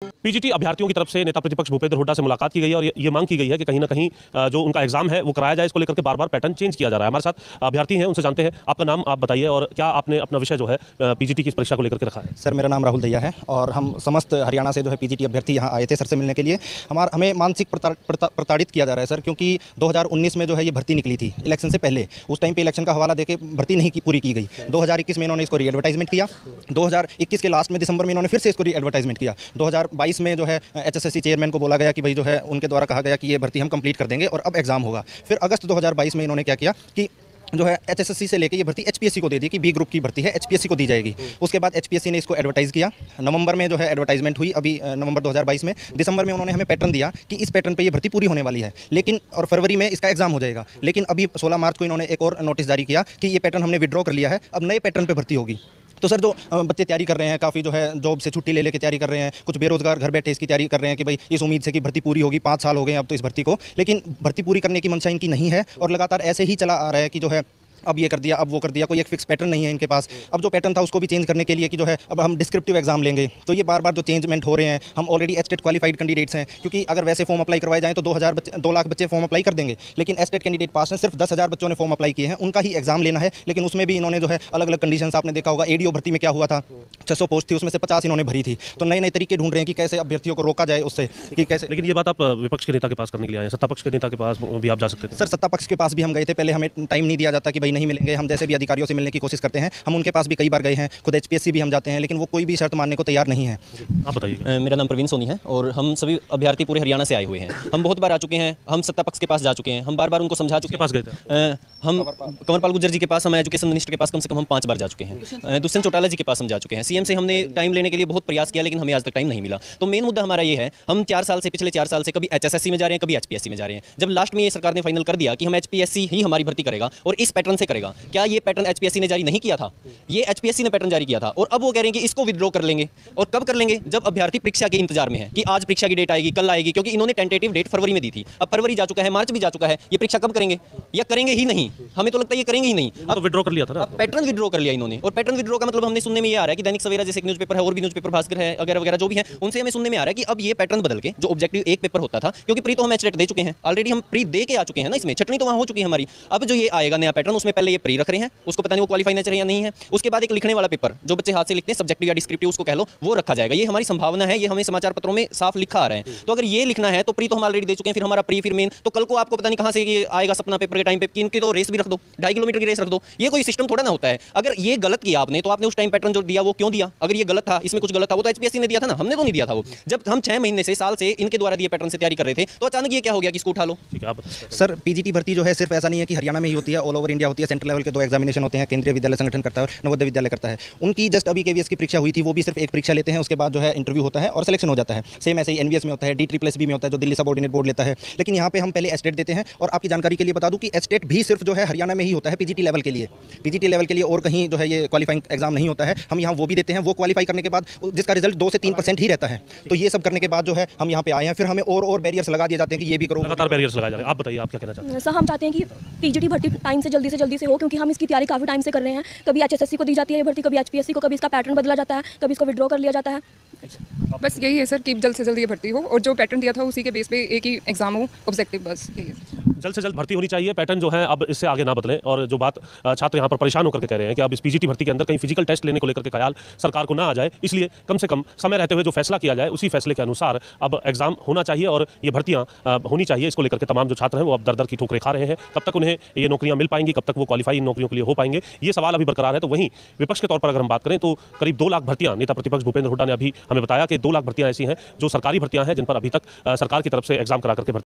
PGT अभ्यर्थियों की तरफ से नेता प्रतिपक्ष भूपेंद्र हुड्डा से मुलाकात की गई है और ये मांग की गई है कि कहीं ना कहीं जो उनका एग्जाम है वो कराया जाए। इसको लेकर के बार बार पैटर्न चेंज किया जा रहा है। हमारे साथ अभ्यर्थी हैं, उनसे जानते हैं। आपका नाम आप बताइए और क्या आपने अपना विषय जो है पीजीटी की इस परीक्षा को लेकर के रखा है? सर, मेरा नाम राहुल दैया है और हम समस्त हरियाणा से जो है पीजीटी अभ्यर्थी यहाँ आए थे सर से मिलने के लिए। हमें मानसिक प्रताड़ित किया जा रहा है सर, क्योंकि 2019 में जो है ये भर्ती निकली थी इलेक्शन से पहले। उस टाइम पे इलेक्शन का हवाला देके भर्ती नहीं पूरी की गई। 2021 में इन्होंने इसको री एडवर्टाइजमेंट किया। 2021 के लास्ट में दिसंबर में इन्होंने फिर से इसको री एडवर्टाइजमेंट किया। 2022 में जो है एचएसएससी चेयरमैन को बोला गया कि भाई जो है उनके द्वारा कहा गया कि ये भर्ती हम कंप्लीट कर देंगे और अब एग्जाम होगा। फिर अगस्त 2022 में इन्होंने क्या किया कि जो है एचएसएससी से लेके ये भर्ती एचपीएससी को दे दी कि बी ग्रुप की भर्ती है, एचपीएससी को दी जाएगी। उसके बाद एचपीएससी ने इसको एडवर्टाइज किया। नवंबर में जो है एडवर्टाइजमेंट हुई, अभी नवंबर 2022 में। दिसंबर में उन्होंने हमें पैटर्न दिया कि इस पैटर्न पे ये भर्ती पूरी होने वाली है, लेकिन और फरवरी में इसका एग्जाम हो जाएगा। लेकिन अभी 16 मार्च को इन्होंने एक और नोटिस जारी किया कि ये पैटर्न हमने विड्रॉ कर लिया है, अब नए पैटर्न पर भर्ती होगी। तो सर, जो बच्चे तैयारी कर रहे हैं, काफ़ी जो है जॉब से छुट्टी ले लेके तैयारी कर रहे हैं, कुछ बेरोजगार घर बैठे इसकी तैयारी कर रहे हैं कि भाई इस उम्मीद से कि भर्ती पूरी होगी। 5 साल हो गए अब तो इस भर्ती को, लेकिन भर्ती पूरी करने की मंशा इनकी नहीं है और लगातार ऐसे ही चला आ रहा है कि जो है अब ये कर दिया, अब वो कर दिया। कोई एक फिक्स पैटर्न नहीं है इनके पास। अब जो पैटर्न था उसको भी चेंज करने के लिए कि जो है अब हम डिस्क्रिप्टिव एग्जाम लेंगे, तो ये बार बार जो चेंजमेंट हो रहे हैं। हम ऑलरेडी एस्टेट क्वालिफाइड कैंडिडेट्स हैं, क्योंकि अगर वैसे फॉर्म अप्लाई करवाए जाएँ तो 2 लाख बच्चे फॉर्म अप्लाई कर देंगे, लेकिन एस्टेट कैंडिडेट पास हैं। सिर्फ 10,000 बच्चों ने फॉर्म अप्लाई किए हैं, उनका ही एग्जाम लेना है। लेकिन उसमें भी इन्होंने जो है अलग अलग कंडीशन, आपने देखा होगा एडीओ भर्ती में क्या हुआ था, 600 पोस्ट थी, उसमें से 50 इन्होंने भरी थी। तो नए नए तरीके ढूंढ रहे हैं कि कैसे अभ्यर्थियों को रोका जाए उससे, कि कैसे। लेकिन ये बात आप विपक्ष के नेता के पास करने के लिए आए हैं, सत्ता पक्ष के नेता के पास भी आप जा सकते थे। सर, सत्ता पक्ष के पास भी हम गए थे। पहले हमें टाइम नहीं दिया जाता कि भाई नहीं मिलेंगे। हम जैसे भी अधिकारियों से मिलने की कोशिश करते हैं, हम उनके पास भी कई बार गए हैं। खुद एचपीएससी भी हम जाते हैं, लेकिन वो कोई भी शर्त मानने को तैयार नहीं है। आप बताइए। मेरा नाम प्रवीण सोनी है और हम सभी अभ्यर्थी पूरे हरियाणा से आए हुए हैं। हम बहुत बार आ चुके हैं, हम सत्ता पक्ष के पास जा चुके हैं, हम बार बार उनको समझा चुके हैं। पास गए थे हम कंवरपाल गुर्जर जी के पास, हम एजुकेशन मिनिस्टर के पास कम से कम हम 5 बार जा चुके हैं। दुष्यंत चौटाला जी के पास हम जा चुके हैं। सीएम से हमने टाइम लेने के लिए बहुत प्रयास किया, लेकिन हमें आज तक टाइम नहीं मिला। तो मेन मुद्दा हमारा ये है, हम 4 साल से, पिछले 4 साल से कभी एचएसएससी में जा रहे हैं, कभी एचपीएससी में जा रहे हैं। जब लास्ट में ये सरकार ने फाइनल कर दिया कि हम एचपीएससी ही हमारी भर्ती करेगा और इस पैटर्न से करेगा, क्या ये पैटर्न एचपीएससी ने जारी नहीं किया था? ये एचपीएससी ने पैटर्न जारी किया था और अब वो कह रहे हैं कि इसको विड्रॉ कर लेंगे। और कब कर लेंगे? जब अभ्यर्थी परीक्षा के इंतजार में है कि आज परीक्षा की डेट आएगी, कल आएगी, क्योंकि इन्होंने टेंटेटिव डेट फरवरी में दी थी। अब फरवरी जा चुका है, मार्च भी जा चुका है, ये परीक्षा कब करेंगे या करेंगे ही नहीं? हमें तो लगता है ये करेंगे ही नहीं। अब विड्रॉ कर लिया था ना, पैटर्न विड्रॉ कर लिया इन्होंने। और पैटर्न विड्रॉ का मतलब हमने सुनने में ये आ रहा है कि दैनिक सवेरा जैसे एक न्यूज़पेपर है और भी न्यूज़पेपर भास्कर है वगैरह वगैरह जो भी है, उनसे हमें सुनने में आ रहा है कि अब ये पैटर्न बदल के जो ऑब्जेक्टिव एक पेपर होता था, क्योंकि प्री तो हम एचटेट दे चुके हैं ऑलरेडी, हम प्री दे के आ चुके हैं ना, इसमें छटनी तो वहाँ हो चुकी है हमारी। अब जो ये आएगा नया पैटर्न, उसमें पहले ये प्री रख रहे हैं, उसको पता नहीं वो क्वालिफाई नेचर है या नहीं है। उसके बाद एक लिखने वाला पेपर जो बच्चे हाथ से लिखते हैं, सब्जेक्टिव या डिस्क्रिप्टिव उसको कह लो, वो रखा जाएगा। ये हमारी संभावना है, ये हमें समाचार पत्रों में साफ लिखा आ रहा है। तो अगर ये लिखना है तो प्री तो हम ऑलरेडी दे चुके हैं, फिर हमारा प्री, फिर मेन। तो कल को आपको पता नहीं कहां से ये आएगा सपना पेपर के टाइम पे कि इनकी तो रेस भी रख दो, 2.5 किलोमीटर की रेस रख दो। ये कोई सिस्टम थोड़ा ना होता है। अगर ये गलत किया आपने, तो आपने उस टाइम पैटर्न जो दिया वो क्यों दिया? अगर ये गलत था, इसमें कुछ गलत था, वो तो एचपीएससी ने दिया था ना, हमने तो नहीं दिया था वो। जब हम 6 महीने से, साल से इनके द्वारा दिए पैटर्न से तैयारी कर रहे थे, तो अचानक ये क्या हो गया कि इसको उठा लो? ठीक है। सर, पीजीटी भर्ती जो है सिर्फ ऐसा नहीं है कि हरियाणा में ही होती है, ऑल ओवर इंडिया होती है। सेंट्रल लेवल के 2 एग्जामिनेशन होते हैं, केंद्रीय विद्यालय संगठन करता है और नवोदय विद्यालय करता है। उनकी जस्ट अभी केवीएस की परीक्षा हुई थी, वो भी सिर्फ एक परीक्षा लेते हैं, उसके बाद जो है इंटरव्यू होता है और सिलेक्शन हो जाता है। सेम ऐसे ही एनवीएस में होता है, DSSS में होता है जो दिल्ली सबऑर्डिनेट बोर्ड लेता है। लेकिन यहाँ पे हम पहले एस्टेट देते हैं। और आपकी जानकारी के लिए बता दूं कि एस्टेट भी सिर्फ जो है हरियाणा में ही होता है पीजीटी लेवल के लिए। पीजीटी लेवल के लिए और कहीं जो है ये क्वालिफाइंग एग्जाम नहीं होता है। हम यहाँ वो भी देते हैं, वो क्वालिफाई करने के बाद जिसका रिजल्ट 2 से 3% ही रहता है। तो ये सब करने के बाद जो है हम यहाँ पे आए हैं। फिर हमें और बैरियर्स लगा दिए जाते हैं कि ये भी करो, लगातार बैरियर्स लगाए जा रहे हैं। आप बताइए, आप क्या कहना चाहते हैं? सर, हम चाहते हैं कि पीजीटी भर्ती टाइम से जल्दी से हो, क्योंकि हम इसकी तैयारी काफ़ी टाइम से कर रहे हैं। कभी एचएसएससी को दी जाती है भर्ती, कभी एचपीएससी को, कभी इसका पैटर्न बदला जाता है, कभी इसको विड्रॉ कर लिया जाता है। बस यही है सर कि जल्द से जल्द ये भर्ती हो और जो पैटर्न दिया था उसी के बेस पे एक ही एग्जाम हो, ऑब्जेक्टिव, बस यही है। जल्द से जल्द भर्ती होनी चाहिए, पैटर्न जो है अब इससे आगे ना बदले। और जो बात छात्र यहाँ पर परेशान होकर के कह रहे हैं कि अब इस पीजीटी भर्ती के अंदर कहीं फिजिकल टेस्ट लेने को लेकर के ख्याल सरकार को ना आ जाए, इसलिए कम से कम समय रहते हुए जो फैसला किया जाए उसी फैसले के अनुसार अब एग्जाम होना चाहिए और ये भर्तियाँ होनी चाहिए। इसको लेकर के तमाम जो छात्र हैं वो अब दर दर की ठोकरें खा रहे हैं। कब तक उन्हें ये नौकरियाँ मिल पाएंगी, कब तक वो क्वालिफाई इन नौकरियों के लिए हो पाएंगे, ये सवाल अभी बरकरार है। तो वहीं विपक्ष के तौर पर अगर हम बात करें तो करीब 2 लाख भर्तियाँ नेता प्रतिपक्ष भूपेंद्र हुड्डा ने अभी हमें बताया कि 2 लाख भर्तियाँ ऐसी हैं जो सरकारी भर्तियाँ हैं जिन पर अभी तक सरकार की तरफ से एग्जाम करा करके